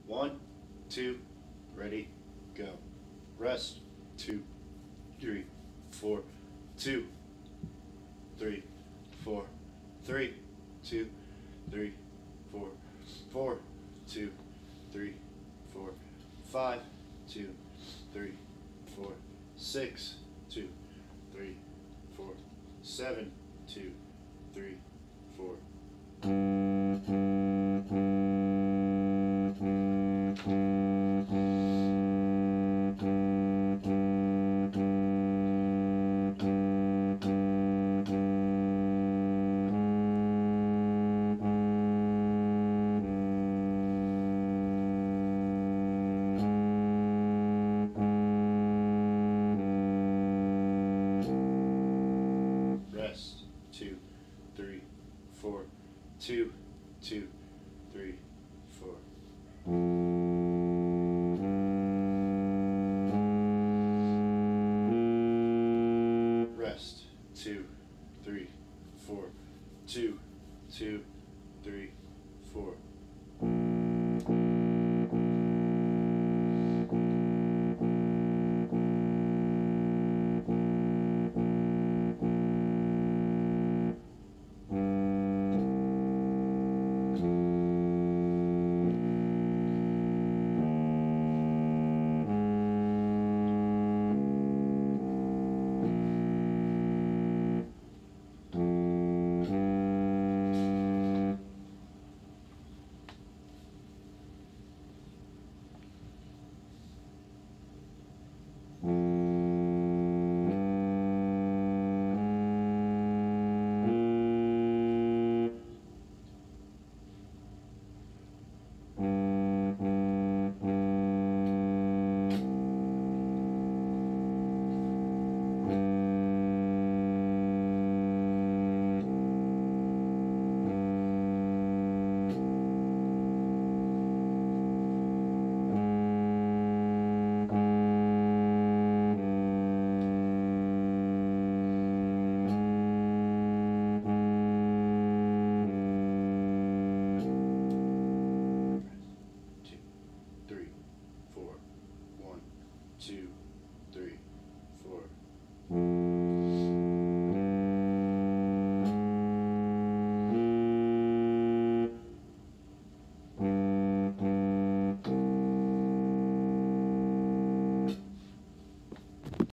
1, 2, ready, go. Rest. 2, 3, 4, 2, 3, 4, 3, 2, 3, 4, 4, 2, 3, 4, 5, 2, 3, 4, 6, 2, 3, 4, 7, 2, 3, 4. Rest. 2, 3, 4, 2,